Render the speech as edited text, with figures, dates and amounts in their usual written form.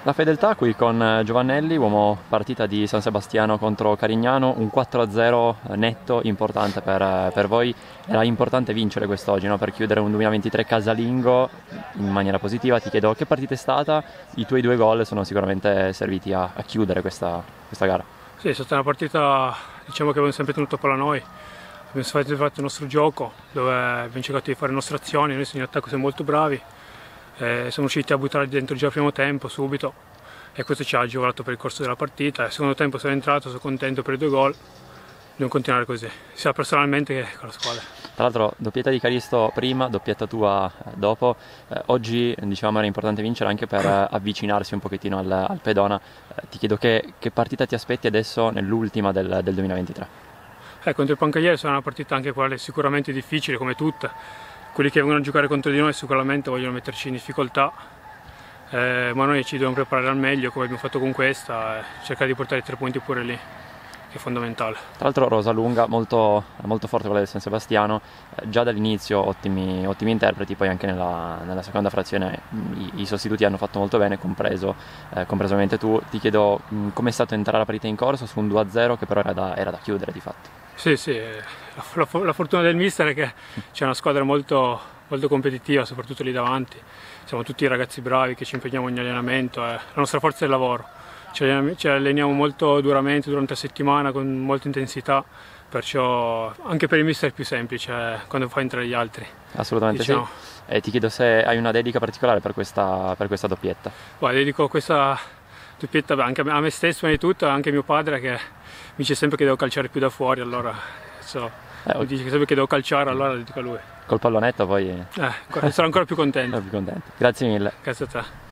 La fedeltà qui con Giovannelli, uomo partita di San Sebastiano contro Carignano, un 4-0 netto, importante per voi. Era importante vincere quest'oggi, no? Per chiudere un 2023 casalingo in maniera positiva. Ti chiedo che partita è stata, i tuoi 2 gol sono sicuramente serviti a chiudere questa gara. Sì, è stata una partita, diciamo, che abbiamo sempre tenuto palla noi. Abbiamo sempre fatto il nostro gioco, dove abbiamo cercato di fare le nostre azioni, noi in attacco siamo molto bravi. Siamo riusciti a buttare dentro già al primo tempo, subito, e questo ci ha agevolato per il corso della partita. Il secondo tempo sono entrato, sono contento per i 2 gol, dobbiamo continuare così, sia personalmente che con la squadra. Tra l'altro doppietta di Caristo prima, doppietta tua dopo. Oggi diciamo era importante vincere anche per avvicinarsi un pochettino al pedona. Ti chiedo che partita ti aspetti adesso nell'ultima del 2023? Contro il Pancaiele sarà una partita anche quella sicuramente difficile come tutte. Quelli che vengono a giocare contro di noi sicuramente vogliono metterci in difficoltà, ma noi ci dobbiamo preparare al meglio come abbiamo fatto con questa e cercare di portare i 3 punti pure lì, che è fondamentale. Tra l'altro Rosalunga molto forte quella del San Sebastiano, già dall'inizio ottimi interpreti, poi anche nella seconda frazione i sostituti hanno fatto molto bene, compresamente tu. Ti chiedo com'è stato entrare la partita in corso su un 2-0 che però era da chiudere di fatto. Sì, la fortuna del mister è che c'è una squadra molto competitiva, soprattutto lì davanti. Siamo tutti ragazzi bravi che ci impegniamo in allenamento, la nostra forza è il lavoro. Ci alleniamo molto duramente durante la settimana con molta intensità, perciò anche per il mister è più semplice quando fa entrare gli altri. Assolutamente diciamo. Sì. E ti chiedo se hai una dedica particolare per questa doppietta. Dedico questa doppietta anche a me stesso, prima di tutto, e anche a mio padre che mi dice sempre che devo calciare più da fuori, allora mi dice sempre che devo calciare, allora lo dico a lui. Col pallonetto poi Sarò ancora più contento. Grazie mille. Grazie a te.